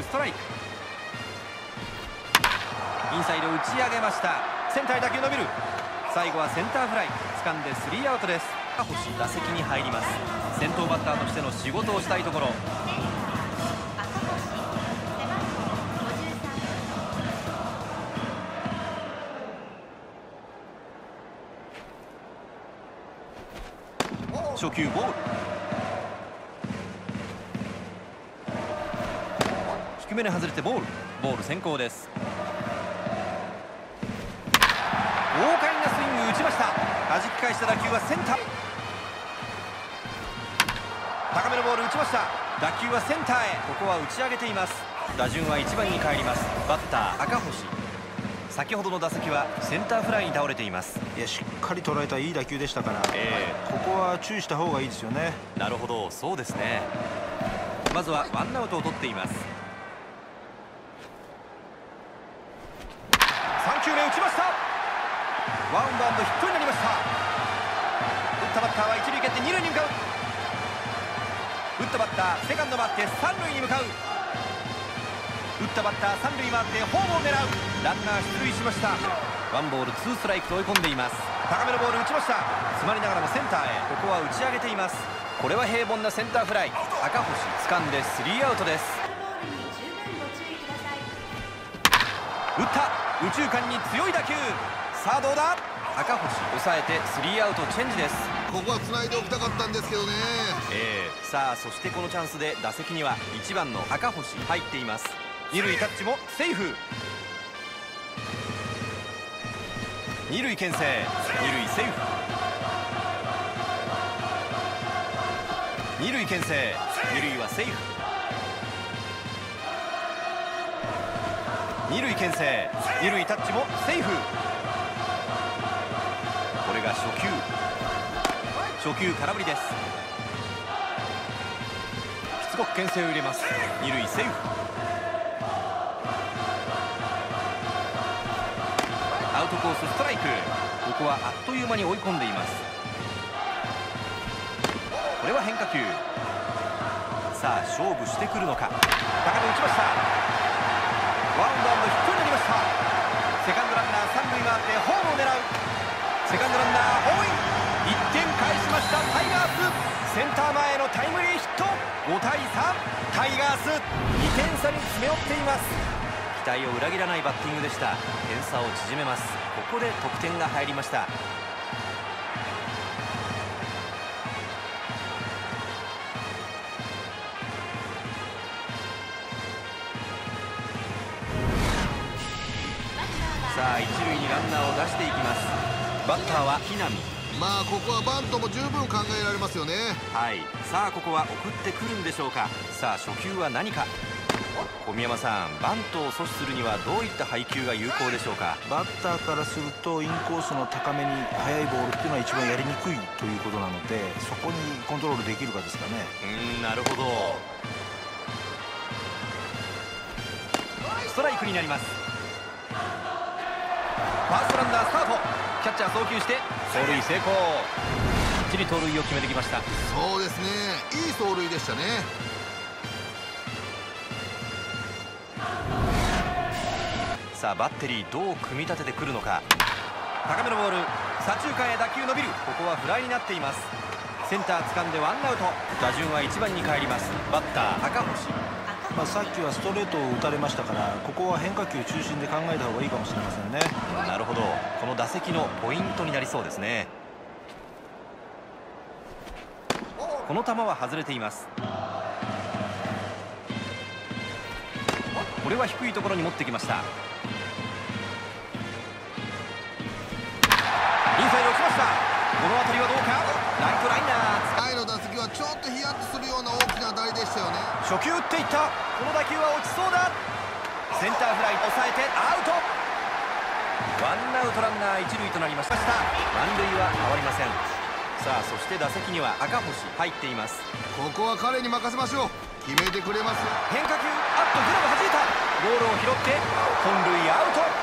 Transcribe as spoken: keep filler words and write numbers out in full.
ストライク。インサイド打ち上げました。センターへ打球伸びる。最後はセンターフライ。掴んでスリーアウトです。赤星打席に入ります。先頭バッターとしての仕事をしたいところ。初球ボール。低めに外れてボール。ボール先行です。豪快なスイング打ちました。弾き返した打球はセンター。高めのボール打ちました。打球はセンターへ。ここは打ち上げています。打順はいちばんに帰ります。バッター赤星。先ほどの打席はセンターフライに倒れています。 いや、しっかり捉えたいい打球でしたから、えー、ここは注意した方がいいですよね。 なるほど、そうですね。まずはワンアウトを取っています。さん球目打ちました。ワンバウンドヒットになりました。打ったバッターは一塁蹴って二塁に向かう。打ったバッターセカンド回って三塁に向かう。打ったバッター三塁回ってホームを狙う。ランナー出塁しました。ワンボールツーストライクと追い込んでいます。高めのボール打ちました。詰まりながらもセンターへ。ここは打ち上げています。これは平凡なセンターフライ。赤星掴んでスリーアウトです。打った右中間に強い打球。さあどうだ。赤星抑えてスリーアウトチェンジです。 ここは繋いでおきたかったんですけどね。 えー、さあそしてこのチャンスで打席にはいちばんの赤星入っています。二塁タッチもセーフ。二塁牽制。二塁セーフ。二塁牽制。二塁はセーフ。二塁牽制。二塁タッチもセーフ。これが初球。初球空振りです。しつこく牽制を入れます。二塁セーフ。アウトコースストライク。ここはあっという間に追い込んでいます。これは変化球。さあ勝負してくるのか。高め打ちました。ワンバウンドヒットになりました。セカンドランナー三塁回ってホームを狙う。セカンドランナーホームイン。いってん返しましたタイガース。センター前へのタイムリーヒット。ごたいさん。タイガースにてん差に詰め寄っています。期待を裏切らないバッティングでした。点差を縮めます。ここで得点が入りました。さあ一塁にランナーを出していきます。バッターは木浪。 まあここはバントも十分考えられますよね。 はい。さあここは送ってくるんでしょうか。さあ初球は何か。小宮山さん、バントを阻止するにはどういった配球が有効でしょうか。 バッターからするとインコースの高めに速いボールっていうのは一番やりにくいということなので、そこにコントロールできるかですかね。 うーん、なるほど。ストライクになります。ファーストランナースタート。キャッチャー送球して走塁成功。きっちり盗塁を決めてきました。 そうですね、いい走塁でしたね。 さあバッテリーどう組み立ててくるのか。高めのボール左中間へ打球伸びる。ここはフライになっています。センター掴んでワンアウト。打順はいちばんに帰ります。バッター赤星。 まあさっきはストレートを打たれましたから、ここは変化球中心で考えた方がいいかもしれませんね。 なるほど、この打席のポイントになりそうですね。この球は外れています。これは低いところに持ってきました。インサイド落ちました。この当たりはどうか。ライトライナー。 前の打席はちょっとヒヤッとするような大きな当たりでしたよね。 初球打っていった。この打球は落ちそうだ。センターフライ抑えてアウト。ワンアウトランナー一塁となりました。満塁は変わりません。さあそして打席には赤星入っています。 ここは彼に任せましょう。決めてくれます。 変化球、あっとグラブ弾いた。ボールを拾って本塁アウト。